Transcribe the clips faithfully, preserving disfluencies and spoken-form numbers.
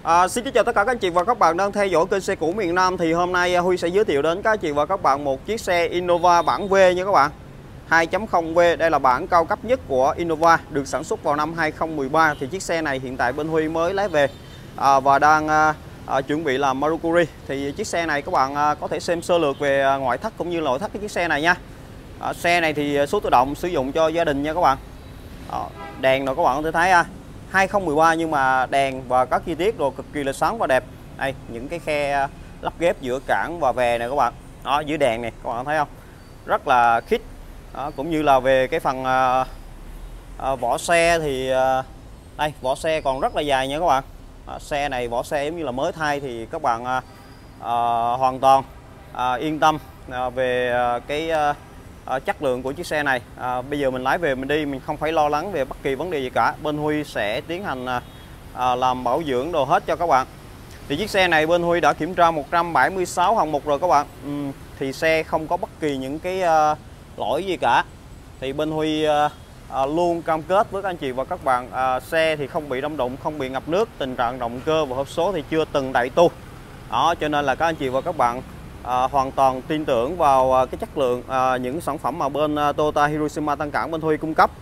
À, xin kính chào tất cả các anh chị và các bạn đang theo dõi kênh xe cũ miền Nam. Thì hôm nay Huy sẽ giới thiệu đến các anh chị và các bạn một chiếc xe Innova bản V nha các bạn. hai chấm không V, đây là bản cao cấp nhất của Innova, được sản xuất vào năm hai không một ba. Thì chiếc xe này hiện tại bên Huy mới lái về à, và đang à, à, chuẩn bị làm Mercury. Thì chiếc xe này các bạn à, có thể xem sơ lược về ngoại thất cũng như nội thất cái chiếc xe này nha. à, Xe này thì số tự động sử dụng cho gia đình nha các bạn. à, Đèn rồi các bạn có thể thấy à, hai không một ba nhưng mà đèn và các chi tiết rồi cực kỳ là sáng và đẹp. Đây, những cái khe lắp ghép giữa cản và vè này các bạn. Đó, dưới đèn này các bạn thấy không? Rất là khít. Đó, cũng như là về cái phần à, à, vỏ xe thì à, đây, vỏ xe còn rất là dài nha các bạn. à, Xe này vỏ xe giống như là mới thay thì các bạn à, à, hoàn toàn à, yên tâm à, về à, cái à, À, chất lượng của chiếc xe này. à, Bây giờ mình lái về mình đi mình không phải lo lắng về bất kỳ vấn đề gì cả. Bên Huy sẽ tiến hành à, à, làm bảo dưỡng đồ hết cho các bạn. Thì chiếc xe này bên Huy đã kiểm tra một trăm bảy mươi sáu hạng mục rồi các bạn. ừ, Thì xe không có bất kỳ những cái à, lỗi gì cả. Thì bên Huy à, à, luôn cam kết với các anh chị và các bạn à, xe thì không bị đâm đụng, không bị ngập nước, tình trạng động cơ và hộp số thì chưa từng đậy tu. Đó, cho nên là các anh chị và các bạn À, hoàn toàn tin tưởng vào à, cái chất lượng à, những sản phẩm mà bên à, Toyota Hiroshima Tân Cảng bên Huy cung cấp.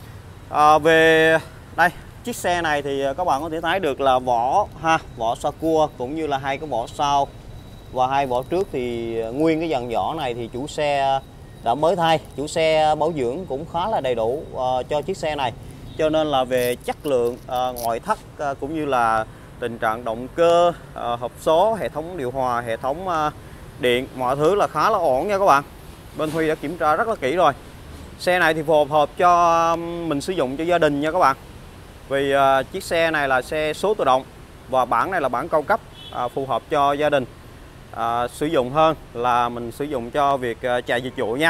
à, Về đây, chiếc xe này thì các bạn có thể thấy được là vỏ ha, vỏ Sakura cũng như là hai cái vỏ sau và hai vỏ trước thì nguyên cái dàn vỏ này thì chủ xe đã mới thay, chủ xe bảo dưỡng cũng khá là đầy đủ à, cho chiếc xe này. Cho nên là về chất lượng à, ngoại thất à, cũng như là tình trạng động cơ, à, hộp số, hệ thống điều hòa, hệ thống à, điện, mọi thứ là khá là ổn nha các bạn. Bên Huy đã kiểm tra rất là kỹ rồi. Xe này thì phù hợp cho mình sử dụng cho gia đình nha các bạn. Vì uh, chiếc xe này là xe số tự động và bản này là bản cao cấp, uh, phù hợp cho gia đình uh, sử dụng hơn là mình sử dụng cho việc uh, chạy dịch vụ nha.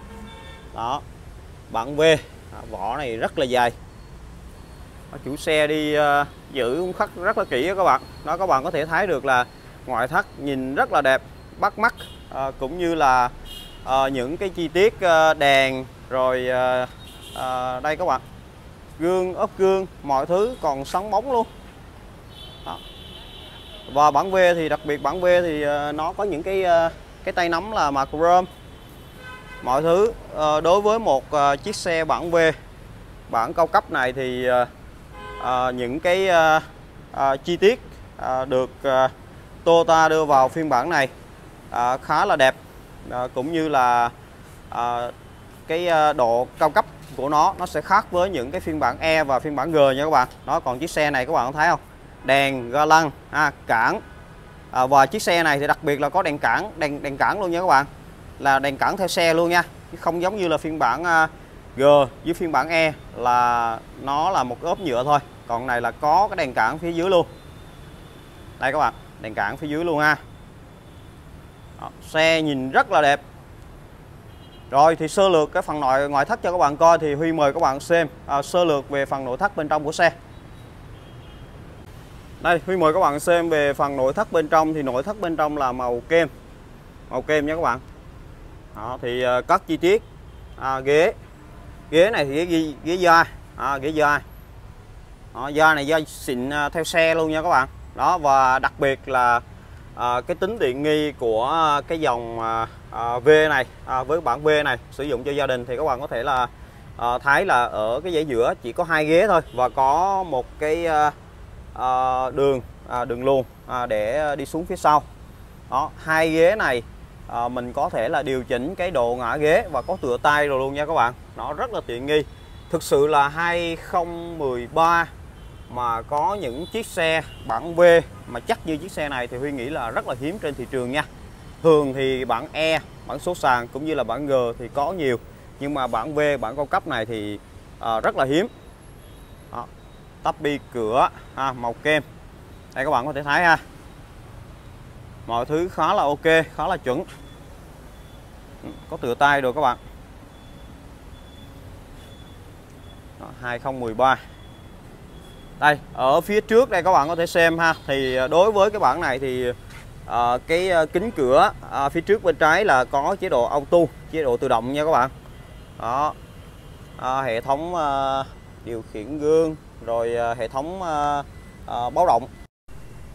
Đó, bản V, uh, vỏ này rất là dài. Chủ xe đi uh, giữ cũng khắc rất là kỹ các bạn. Đó, các bạn có thể thấy được là ngoại thất nhìn rất là đẹp, bắt mắt, à, cũng như là à, những cái chi tiết à, đèn rồi à, à, đây các bạn, gương, ốp gương, mọi thứ còn sáng bóng luôn. Đó. Và bản V thì đặc biệt bản V thì à, nó có những cái à, cái tay nắm là mạ chrome, mọi thứ. à, Đối với một à, chiếc xe bản V bản cao cấp này thì à, à, những cái à, à, chi tiết à, được à, Toyota đưa vào phiên bản này à, khá là đẹp, à, cũng như là à, cái độ cao cấp của nó nó sẽ khác với những cái phiên bản E và phiên bản G nha các bạn. Đó, còn chiếc xe này các bạn thấy không, đèn ga lăng, à, cản, à, và chiếc xe này thì đặc biệt là có đèn cản, đèn đèn cản luôn nha các bạn, là đèn cản theo xe luôn nha, không giống như là phiên bản à, G với phiên bản E là nó là một ốp nhựa thôi, còn này là có cái đèn cản phía dưới luôn. Đây các bạn, đèn cản phía dưới luôn ha. Đó, xe nhìn rất là đẹp. Rồi thì sơ lược cái phần nội ngoại thất cho các bạn coi thì Huy mời các bạn xem à, sơ lược về phần nội thất bên trong của xe. Đây, Huy mời các bạn xem về phần nội thất bên trong. Thì nội thất bên trong là màu kem, màu kem nha các bạn. Đó, thì à, các chi tiết à, ghế ghế này thì ghế, ghế da, à, ghế da. Đó, da này da xịn à, theo xe luôn nha các bạn. Đó, và đặc biệt là à, cái tính tiện nghi của cái dòng à, à, V này, à, với bản V này sử dụng cho gia đình thì các bạn có thể là à, thấy là ở cái dãy giữa chỉ có hai ghế thôi và có một cái à, à, đường à, đường luồn à, để đi xuống phía sau. Đó, hai ghế này à, mình có thể là điều chỉnh cái độ ngả ghế và có tựa tay rồi luôn nha các bạn. Nó rất là tiện nghi. Thực sự là hai không một ba mà có những chiếc xe bản V mà chắc như chiếc xe này thì Huy nghĩ là rất là hiếm trên thị trường nha. Thường thì bản E, bản số sàn cũng như là bản G thì có nhiều, nhưng mà bản V, bản cao cấp này thì à, rất là hiếm. Đó, tắp bi cửa à, màu kem. Đây các bạn có thể thấy ha, mọi thứ khá là ok, khá là chuẩn, có tựa tay rồi các bạn. Đó, hai không một ba. Đây, ở phía trước đây các bạn có thể xem ha, thì đối với cái bản này thì à, cái kính cửa à, phía trước bên trái là có chế độ auto, chế độ tự động nha các bạn. Đó, à, hệ thống à, điều khiển gương, rồi à, hệ thống à, à, báo động.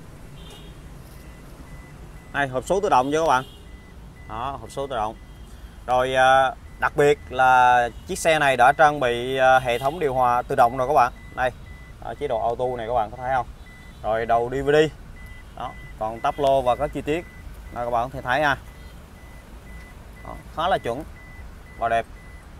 Đây, hộp số tự động cho các bạn. Đó, hộp số tự động. Rồi à, đặc biệt là chiếc xe này đã trang bị à, hệ thống điều hòa tự động rồi các bạn. Đây, à, chế độ auto này các bạn có thấy không? Rồi đầu đê vê đê. Đó, còn tắp lô và các chi tiết đây các bạn có thể thấy ha. Đó, khá là chuẩn và đẹp.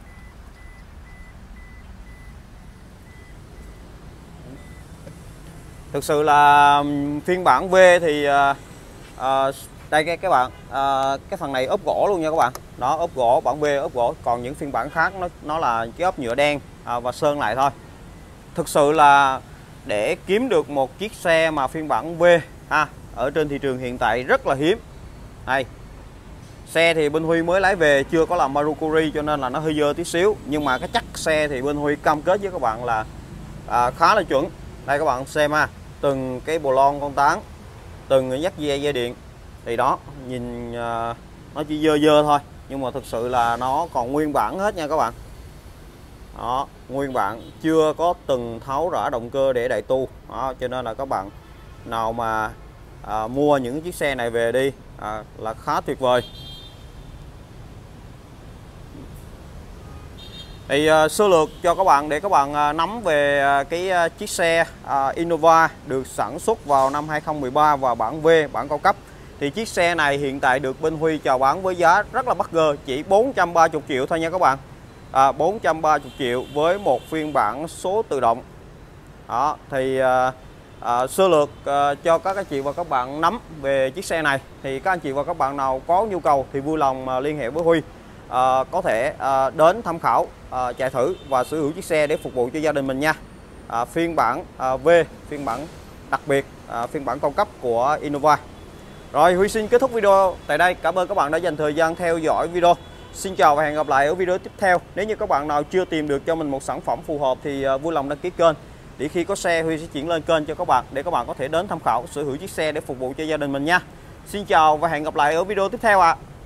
Thực sự là phiên bản V thì à, à, đây cái các bạn à, cái phần này ốp gỗ luôn nha các bạn. Đó, ốp gỗ, bản V ốp gỗ, còn những phiên bản khác nó nó là cái ốp nhựa đen à, và sơn lại thôi. Thực sự là để kiếm được một chiếc xe mà phiên bản V ha, ở trên thị trường hiện tại rất là hiếm. Đây, xe thì bên Huy mới lái về chưa có làm Marukuri cho nên là nó hơi dơ tí xíu, nhưng mà cái chắc xe thì bên Huy cam kết với các bạn là à, khá là chuẩn. Đây các bạn xem ha, từng cái bồ lon con tán, từng cái dắt dây dây điện thì đó nhìn à, nó chỉ dơ dơ thôi, nhưng mà thực sự là nó còn nguyên bản hết nha các bạn. Đó, nguyên bản, chưa có từng tháo rã động cơ để đại tu. Đó, cho nên là các bạn nào mà à, mua những chiếc xe này về đi à, là khá tuyệt vời. Thì uh, sơ lược cho các bạn để các bạn uh, nắm về uh, cái uh, chiếc xe uh, Innova được sản xuất vào năm hai không một ba và bản V, bản cao cấp. Thì chiếc xe này hiện tại được bên Huy chào bán với giá rất là bất ngờ, chỉ bốn trăm ba mươi triệu thôi nha các bạn. À, bốn trăm ba mươi triệu với một phiên bản số tự động. Đó, thì uh, uh, sơ lược uh, cho các anh chị và các bạn nắm về chiếc xe này. Thì các anh chị và các bạn nào có nhu cầu thì vui lòng uh, liên hệ với Huy. À, có thể à, đến tham khảo, à, chạy thử và sở hữu chiếc xe để phục vụ cho gia đình mình nha. À, phiên bản à, V, phiên bản đặc biệt, à, phiên bản cao cấp của Innova. Rồi, Huy xin kết thúc video tại đây. Cảm ơn các bạn đã dành thời gian theo dõi video. Xin chào và hẹn gặp lại ở video tiếp theo. Nếu như các bạn nào chưa tìm được cho mình một sản phẩm phù hợp thì à, vui lòng đăng ký kênh, để khi có xe Huy sẽ chuyển lên kênh cho các bạn, để các bạn có thể đến tham khảo, sở hữu chiếc xe để phục vụ cho gia đình mình nha. Xin chào và hẹn gặp lại ở video tiếp theo ạ. À.